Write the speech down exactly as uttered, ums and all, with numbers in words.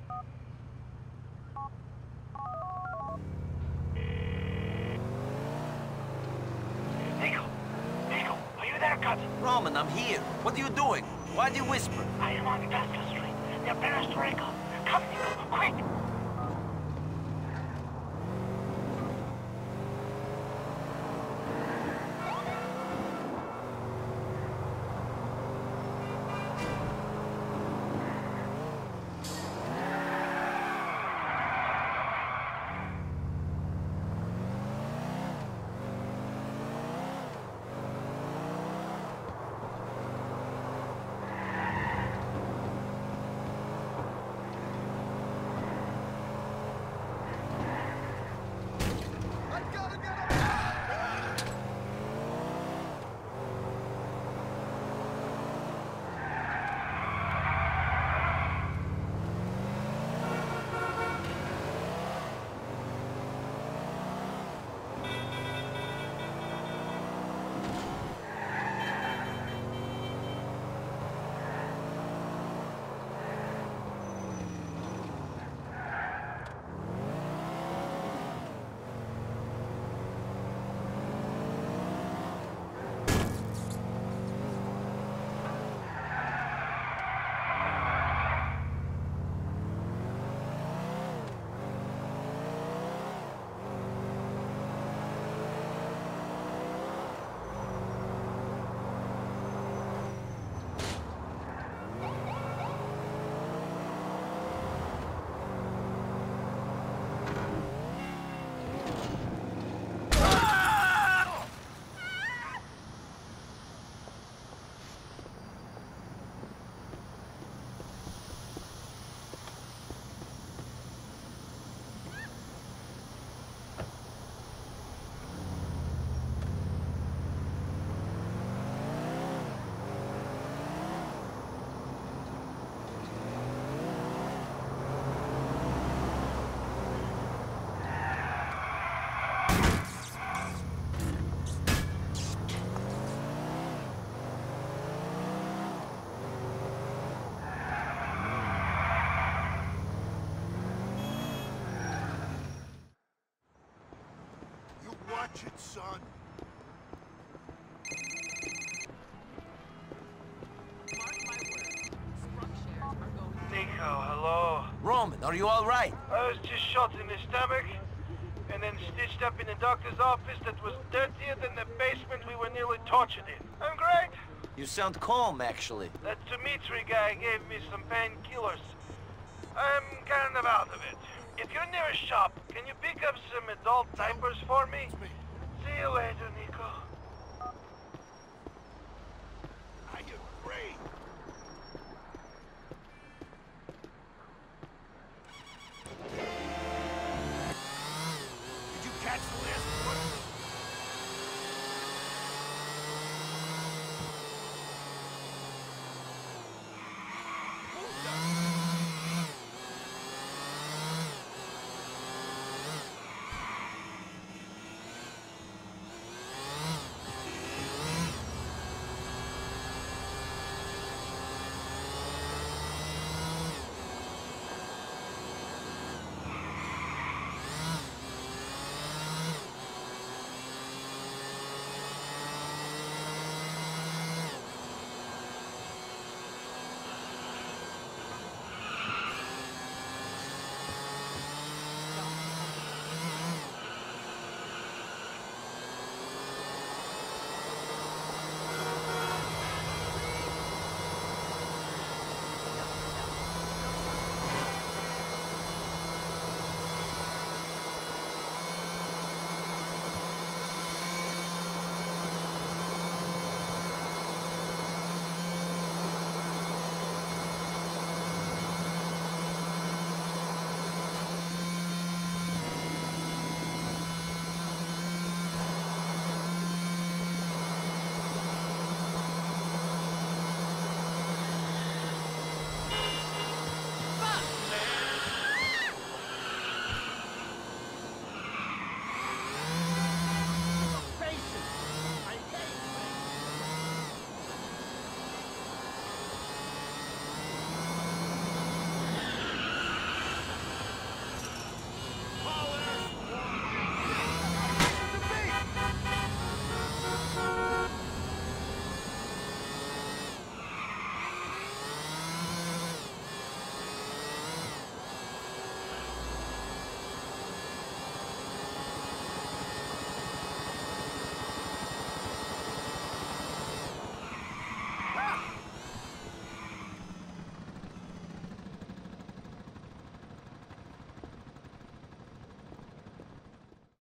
Nico! Nico! Are you there, cousin? Roman, I'm here. What are you doing? Why do you whisper? I am on Vesca Street, near Perestroika. Come, Nico, quick! Watch it, son. Mark my words, Sprunk shares are going to... Nico, hello? Roman, are you all right? I was just shot in the stomach, and then stitched up in the doctor's office that was dirtier than the basement we were nearly tortured in. I'm great. You sound calm, actually. That Dmitri guy gave me some painkillers. I'm kind of out of it. If you're near a shop, can you pick up some adult diapers for me? See you later, Nico.